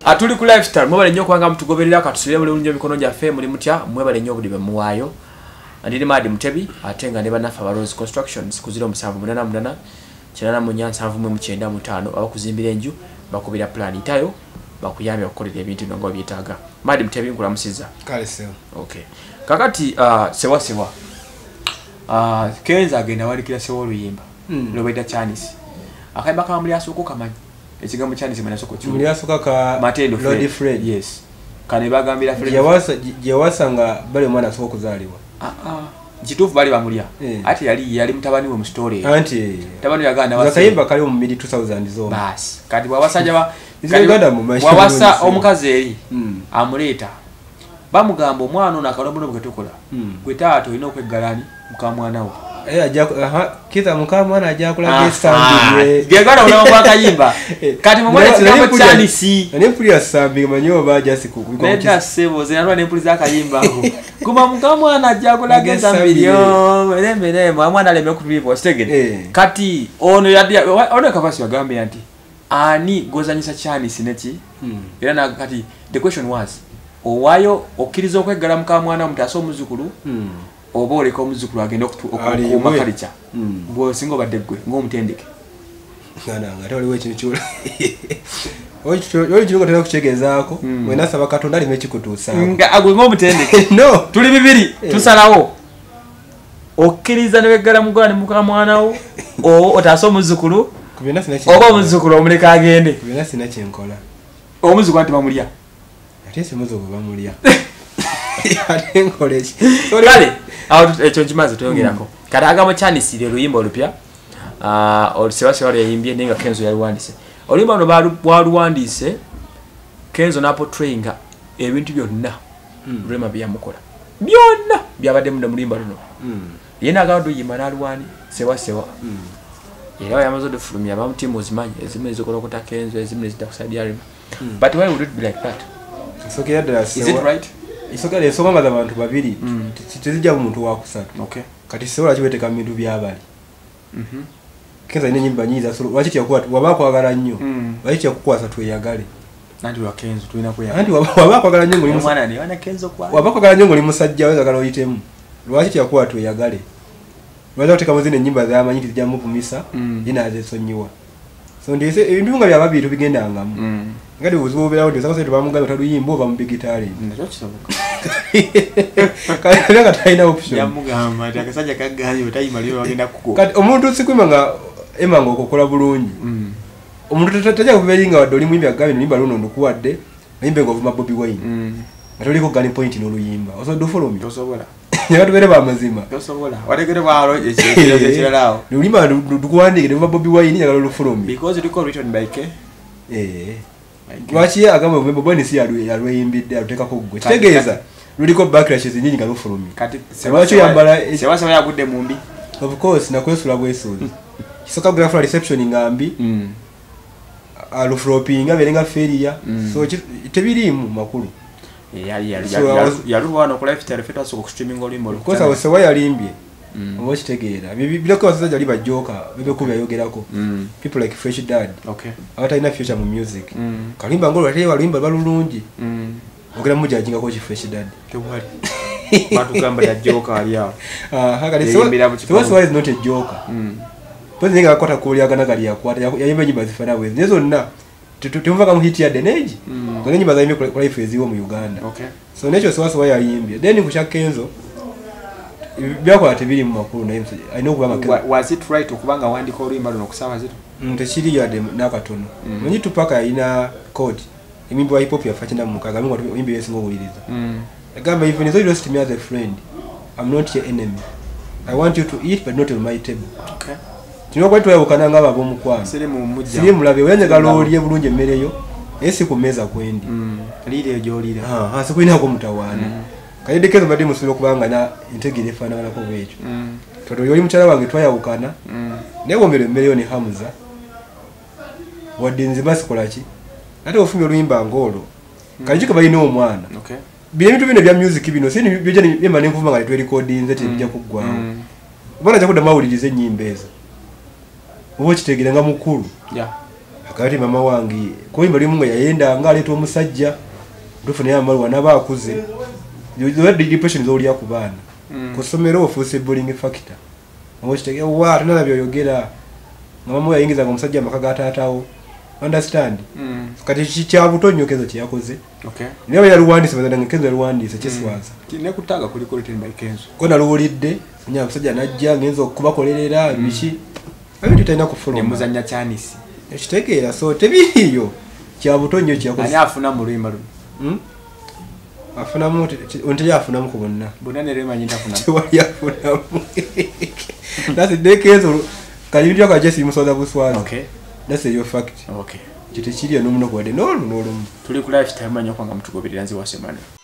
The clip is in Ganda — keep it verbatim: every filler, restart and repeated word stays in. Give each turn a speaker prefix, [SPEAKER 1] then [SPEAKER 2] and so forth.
[SPEAKER 1] Atuli ku lifestyle mwebale nnyo kubanga mutugoberera katusire buli lunyo mikono gyaffe muri mutya mwebale nnyo buli bemuwaayo andiri Madi Mutebi ate nga ne banafa ba Rose Constructions ku zero seven eight eight eight kirana mu nyansa nvu mu kyenda mu ttaano abakuzimbira enju bakubira plan itayo bakuyambye okukolera ebintu ngo byetaaga. Madi Mutebi nkula musiza
[SPEAKER 2] kale sewa.
[SPEAKER 1] Okay kakati uh, sewa sewa uh, Kenza agenda walikira sewa luyimba mm. Lobeda Chinese akaiba kama muli asoko kamanyi ekigambo Chinese mwana soko chu
[SPEAKER 2] muli asoko ka
[SPEAKER 1] Matendo
[SPEAKER 2] Lord Fred.
[SPEAKER 1] Yes kane bagambira Fred
[SPEAKER 2] yawasa yawasanga bale mwana asoko kuzaliwa
[SPEAKER 1] ah ah jitufu bali bamulya
[SPEAKER 2] yeah.
[SPEAKER 1] Ati yali yali mutabani we mu story
[SPEAKER 2] anti
[SPEAKER 1] tabani yaganda wasa
[SPEAKER 2] zakayimba kali mu mid two thousand zo
[SPEAKER 1] bas kati bwabasajja ba
[SPEAKER 2] Uganda mu mashini
[SPEAKER 1] wawasa omukazi eri
[SPEAKER 2] mm.
[SPEAKER 1] amuleta bamugamba omwana ono akalombo bwetukola mm. gwetaato ino okwegalani mukamwana we
[SPEAKER 2] eh ajja aha kiza mukamwana ajja kula gesambi
[SPEAKER 1] gegala ona mwakayimba kati mumwana kigambo Chinese
[SPEAKER 2] ne puli asambi manyo baja siku
[SPEAKER 1] nenda sebo zinalwa ne puli za kayimba kuma mukamwana ajja kula gesambi yo lemere mwana leme kubibo stegene kati ono yadi ono kafasi wagambe anti ani gozanyisa Chinese neti era na kati the question was owayo okiriza okwegala mukamwana mutaso muzukulu oba oleka omuzukulu agenda okukuma kalicha bwo singo baddegwe ng'omutendeke
[SPEAKER 2] ngana ngate waliwo ekintu kyula oli kiriko tera kukigezaako mwena saba katonda alime ekikutuusaako
[SPEAKER 1] nga agwe ng'omutendeke
[SPEAKER 2] no
[SPEAKER 1] tuli bibiri tusalawo okkiriza ne weggala mugola ne mukamwanawo o otaasa omuzukulu oba omuzukulu omuleka agende
[SPEAKER 2] kubina sina kyenkola
[SPEAKER 1] omuzukulu ati bamulya
[SPEAKER 2] ate si muzukulu bamulya ate nkoleeki
[SPEAKER 1] kale awo ekyo nkimaze tuyongerako kati agamba Chinese lye luyimba olupya olusewasewa lweyimbye naye nga Kenzo yaluwandiise oluyimba luno bwaluwandiise Kenzo n'aportrayinga ebintu byonna Rema byamukola byonna byabadde munda muluyimba luno ye n'agamba luyimba n'aluwani sewasewa era yamaze odufulumya abamutimu ozimanyi ezimu ezikolokota Kenzo ezimu ezitakusaidia Rema but why would it be like that? Is it right?
[SPEAKER 2] Isokale esoma za bantu babiri tizijja omuntu wa kusatu
[SPEAKER 1] okay
[SPEAKER 2] kati sewola kibeteka bintu byabali mhm Kenza ine nyimba nyiza so lwaki yakuwa wabakwagala nnyo lwaki yakukwasa tweyagale nandi wa Kenzo tulina kuya nandi wabakwagala nnyo ngoli
[SPEAKER 1] mwana ni wana Kenzo kwa
[SPEAKER 2] wabakwagala nnyo ngoli musajja weza kala oyitemu lwaki yakuwa tweyagale lwaki oteka muzine nyimba za amanyi tijja muvumisa ina azesonyiwa so ndise ebintu nga byababiri bigenda ngamu ngadi uzubo bela odi sakose tubamugaba taluyimbo ba mubigitali
[SPEAKER 1] ndacho kisoboka
[SPEAKER 2] kale kataina option
[SPEAKER 1] yamugamba takasajja kaganye utayimaliyo bagenda kuko
[SPEAKER 2] kati omuntu sikwima nga emango okokola bulungi omuntu tataja kubelinga wadoli mwimbi agabe nimba luno ndukuwadde nimbe ngovuma Bobby Wine atoliko gani point no luyimba oso do follow me tosobola nyaka tubere ba mazima tosobola walegere balo ekiro ekiralawo lulima ndukuwandike ne Bobby Wine nyaka lo follow me because it is written by K eh lwaki agamba Bobby Wine si yalwe yalweyimbidde ateka ko gwe tegeeza luliko backlashes nyingi nga lufulumi kati sewacho yambala sewacho yagudde mumbi of course na kwesula bwesuzi kisoka graphic reception ngambi mm alufroping aberenga feria so tebirimu makulu yali yali yali wana ku lifestyle feta so streaming olimbo of course sewa yalimbye obo kitegeera bilako basaza ali bajoka bebe kubya yogerako people like Fresh Dad okay awata ina future mu music kalimba ngolo ate walimba balulungi ogera muja ajinga ko Fresh Dad tewali batu gamba ya joker ali yao ah hakali so so is not a joker mm pozi ninga akota kulia gana gali yakwata yayimba nyimba zifana we nezo nna tumva kama hit ya Deneji ngone nyimba za ime kwa life eziwo mu Uganda okay so necho so so yayimbye then kusha Kenzo byako atibiri mu makuru na imse I know kuba was it right okubanga wandiko oluyimba luno kusaba zito ntechiri ya de nakatono munyi tupaka ina code imimbo hip hop yafatina mu kaga mingo imbe yesingo buliriza mm agamba even though you lost me as a friend I'm not your enemy I want you to eat but not on my table okay tino kwatu yabukana ngaba bomukwano sire mu mujja sire mulabe wenye galoliye bulunje mmereyo esi kumeza kwendi mm lile jolile ha ha sikuina ko mutawana mm. Kaidekezo badi musiro kubanga na integire fana kana ko bwecho mm toto yoli mutala wange twaya ukana mm nebo mbere mmereyo ni Hamza wadinzi basikolaki ate ofumye oluyimba ngolo mm. Kajika bali no mwana okay bintu bino bya music bino sini byo jani bema ne nkuvuma nga twe recording zete bijja kugwa bana jakuda mawulirize nyimbeza ubo kitegira nga mukuru yeah akati mama wange kuyimba limu yayenda nga aleeta omusajja ndufuna yamalu wanaba akuze the depression zoli yakubana kusomero ofuse bullying factor ngo kitege wa tunala byoyogera mama yayingiza ngomusajja makaga taatawo understand mm. kati chicha butonyo kezo chiyakoze
[SPEAKER 3] okay
[SPEAKER 2] niyo ya Rwandise bazana kezo ya Rwandise kyeswaza
[SPEAKER 3] tine kutaga kuli kuli timba ikenzo
[SPEAKER 2] kona luwulidde nya musajja najja ngenzo kubakolerera bichi ayo tutaina kufollow
[SPEAKER 3] ne muzanya chanisi
[SPEAKER 2] ekitegeera so tebiyo kya butonyo kyakoze
[SPEAKER 3] ani afuna mu luyimba luno
[SPEAKER 2] hmm afuna mu onte yafuna mu kubonna
[SPEAKER 3] bonane rema nyinda afuna
[SPEAKER 2] twali afuna mu that's the kezo kalibyo ka Jesse musoza buswaza
[SPEAKER 3] okay
[SPEAKER 2] that's your fact
[SPEAKER 3] okay
[SPEAKER 2] kiti kiriyo nomuno kwade no no
[SPEAKER 3] tuli ku lifetime manyo kwanga mtugoberera nzi wasemana